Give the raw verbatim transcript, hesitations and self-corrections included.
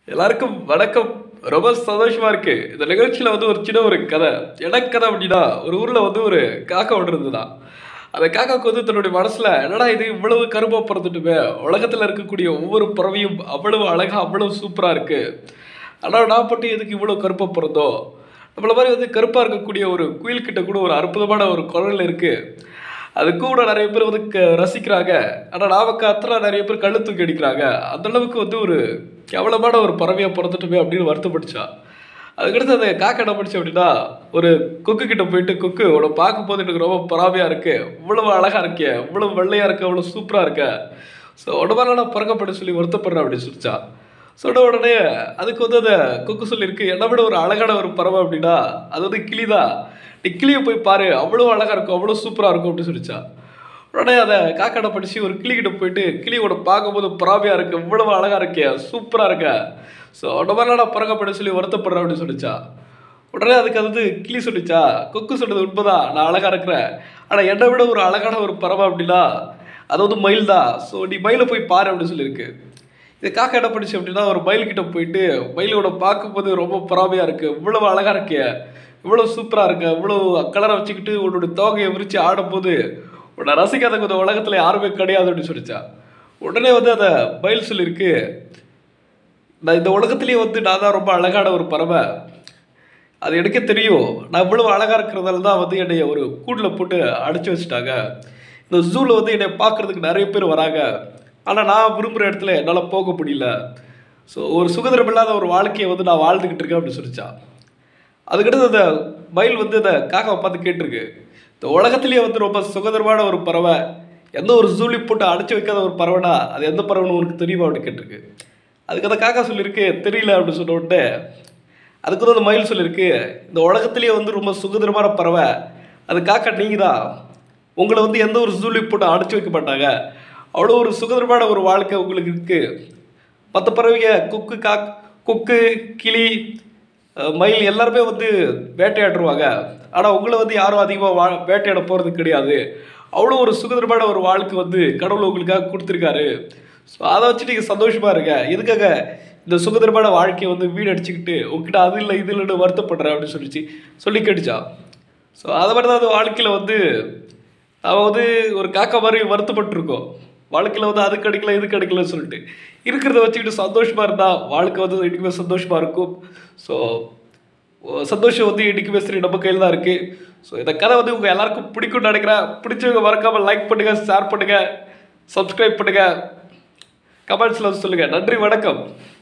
எல்லாருக்கும் வணக்கம். ரொம்ப சந்தோஷமா இருக்கு. இந்த நிகழ்ச்சியில வந்து ஒரு சின்ன ஒரு கதை. எனக்கு கதை அப்படின்னா, ஒரு ஊர்ல வந்து ஒரு காக்கா ஒன்று இருந்ததுதான். அந்த காக்காவுக்கு வந்து தன்னுடைய மனசுல, என்னடா இது இவ்வளவு கருப்பா பிறந்துட்டுமே, உலகத்துல இருக்கக்கூடிய ஒவ்வொரு பறவையும் அவ்வளவு அழகா அவ்வளவு சூப்பரா இருக்கு. ஆனா நான் மட்டும் எதுக்கு இவ்வளவு கருப்பா பிறந்தோம்? நம்மள மாதிரி வந்து கருப்பா இருக்கக்கூடிய ஒரு குயில் கிட்ட கூட ஒரு அற்புதமான ஒரு குரல் இருக்கு. அது கூட நிறைய பேர் வந்து க- ரசிக்கிறாங்க. ஆனா நாம கத்துறா நிறைய பேர் கண்ணு தூக்கி அடிக்கிறாங்க. அந்த அளவுக்கு வந்து ஒரு கேவலமான ஒரு பறவையா பிறந்துட்டுமே அப்படின்னு வருத்தப்பட்டுச்சா. அதுக்கடுத்து அந்த காக்கா என்ன பண்ணுச்சு அப்படின்னா, ஒரு கொக்கு கிட்ட போயிட்டு, கொக்கு உன்னை பார்க்கும்போது எனக்கு ரொம்ப பொறாமையா இருக்கு, இவ்வளவு அழகா இருக்கே, இவ்வளவு வெள்ளையா இருக்க, இவ்வளவு சூப்பரா இருக்க, ஸோ உட மாதிரி நான் பறக்கப்பட சொல்லி வருத்தப்படுறேன் அப்படின்னு சொல்லிச்சா. சொன்ன உடனே அதுக்கு வந்து அந்த கொக்கு சொல்லியிருக்கு, என்னை விட ஒரு அழகான ஒரு பறவை அப்படின்னா அது வந்து கிளிதான். நீ கிளியை போய் பாரு, அவ்வளோ அழகா இருக்கும், அவ்வளோ சூப்பரா இருக்கும் அப்படின்னு சொல்லிச்சா. உடனே அதை காக்காட படிச்சு ஒரு கிளிகிட்ட போயிட்டு, கிளியோட பார்க்கும்போது பொறாமையா இருக்கு, இவ்வளவு அழகா இருக்கே, சூப்பரா இருக்க, ஸோ உட மாதிரிலாம் நான் பறக்கப்பட சொல்லி வருத்தப்படுறேன் அப்படின்னு சொல்லிச்சா. உடனே அதுக்கு அது வந்து கிளி சொல்லிச்சா, கொக்கு சொன்னது உண்மைதான், நான் அழகா இருக்கிறேன், ஆனா என்னை விட ஒரு அழகான ஒரு பறவை அப்படின்னா அது வந்து மயில் தான், ஸோ நீ மயிலை போய் பாரு அப்படின்னு சொல்லியிருக்கு. இது காக்கா என்ன பண்ணுச்சு அப்படின்னா, ஒரு மயில் கிட்ட போயிட்டு, மயிலோட பார்க்கும்போது ரொம்ப பொறாமையா இருக்கு, இவ்வளவு அழகா இருக்கே, இவ்வளவு சூப்பரா இருக்க, இவ்வளவு கலரை வச்சுக்கிட்டு உன்னோட தோகையை விரிச்சு ஆடும்போது உன்னை ரசிக்காத இந்த உலகத்துல யாருமே கிடையாது அப்படின்னு சொல்லிச்சா. உடனே வந்து அந்த மயில் சொல்லியிருக்கு, நான் இந்த உலகத்திலேயே வந்து நான் தான் ரொம்ப அழகான ஒரு பறவை, அது எனக்கே தெரியும், நான் இவ்வளவு அழகா இருக்கிறதால தான் வந்து என்னை ஒரு கூண்டில் போட்டு அடைச்சி வச்சுட்டாங்க. இந்த ஜூவில் வந்து என்னை பார்க்கறதுக்கு நிறைய பேர் வராங்க, ஆனால் நான் விரும்புகிற இடத்துல என்னால் போக முடியல, ஸோ ஒரு சுதந்திரம் இல்லாத ஒரு வாழ்க்கையை வந்து நான் வாழ்ந்துக்கிட்டு இருக்கேன் அப்படின்னு சொல்லிச்சா. அதுக்கடுத்து அந்த மயில் வந்து அந்த காக்காவை பார்த்து கேட்டிருக்கு, இந்த உலகத்திலேயே வந்து ரொம்ப சுதந்திரமான ஒரு பறவை, எந்த ஒரு ஜூலி போட்டு அடைச்சி வைக்காத ஒரு பறவைனா அது எந்த பறவைன்னு உனக்கு தெரியுமா அப்படின்னு கேட்டிருக்கு. அதுக்கு அந்த காக்கா சொல்லியிருக்கு, தெரியல அப்படின்னு சொன்ன உடனே அதுக்கு வந்து அந்த மயில் சொல்லியிருக்கு, இந்த உலகத்திலேயே வந்து ரொம்ப சுதந்திரமான பறவை அது காக்கா நீங்கள் தான், உங்களை வந்து எந்த ஒரு ஜூலி போட்டு அடைச்சி வைக்க மாட்டாங்க, அவ்வளோ ஒரு சுதந்திரமான ஒரு வாழ்க்கை உங்களுக்கு இருக்கு. மற்ற பறவைங்க கொக்கு காக் கொக்கு கிளி அஹ், மயில் எல்லாருமே வந்து வேட்டையாடுருவாங்க, ஆனால் உங்களை வந்து யாரும் அதிகமாக வா வேட்டையாட போகிறது கிடையாது, அவ்வளோ ஒரு சுதந்திரமான ஒரு வாழ்க்கை வந்து கடவுள் உங்களுக்காக கொடுத்துருக்காரு, ஸோ அதை வச்சு நீங்கள் சந்தோஷமாக இருங்க, எதுக்காக இந்த சுதந்திரமான வாழ்க்கையை வந்து வீடு அடிச்சுக்கிட்டு உங்ககிட்ட அது இல்லை இது இல்லைன்னு வருத்தப்படுறேன் அப்படின்னு சொல்லிச்சு சொல்லி கேட்டுச்சா. ஸோ அதை மாதிரி தான் அது வாழ்க்கையில் வந்து அவன் வந்து ஒரு காக்கா மாதிரி வருத்தப்பட்டிருக்கோம். வாழ்க்கையில் வந்து அது கிடைக்கல இது கிடைக்கலன்னு சொல்லிட்டு இருக்கிறத வச்சுக்கிட்டு சந்தோஷமாக இருந்தால் வாழ்க்கை வந்து என்றைக்குமே சந்தோஷமாக இருக்கும். ஸோ சந்தோஷம் வந்து என்றைக்குமே சரி நம்ம கையில் தான் இருக்குது. ஸோ இந்த கதை வந்து உங்கள் எல்லாருக்கும் பிடிக்கும்னு நினைக்கிறேன். பிடிச்சவங்க மறக்காமல் லைக் பண்ணுங்கள், ஷேர் பண்ணுங்கள், சப்ஸ்கிரைப் பண்ணுங்கள், கமெண்ட்ஸில் சொல்லுங்கள். நன்றி, வணக்கம்.